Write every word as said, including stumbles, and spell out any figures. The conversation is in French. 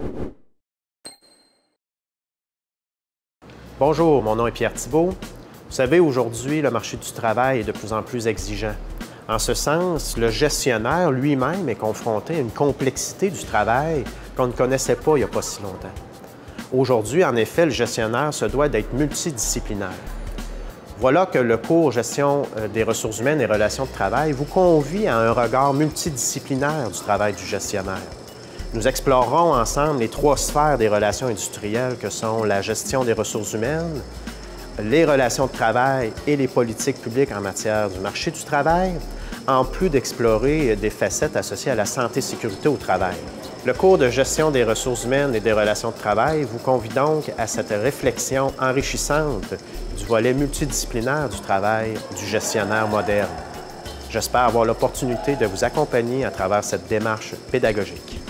Bonjour, mon nom est Pierre Thibault. Vous savez, aujourd'hui, le marché du travail est de plus en plus exigeant. En ce sens, le gestionnaire lui-même est confronté à une complexité du travail qu'on ne connaissait pas il n'y a pas si longtemps. Aujourd'hui, en effet, le gestionnaire se doit d'être multidisciplinaire. Voilà que le cours Gestion des ressources humaines et relations de travail vous convie à un regard multidisciplinaire du travail du gestionnaire. Nous explorerons ensemble les trois sphères des relations industrielles que sont la gestion des ressources humaines, les relations de travail et les politiques publiques en matière du marché du travail, en plus d'explorer des facettes associées à la santé-sécurité au travail. Le cours de gestion des ressources humaines et des relations de travail vous convie donc à cette réflexion enrichissante du volet multidisciplinaire du travail du gestionnaire moderne. J'espère avoir l'opportunité de vous accompagner à travers cette démarche pédagogique.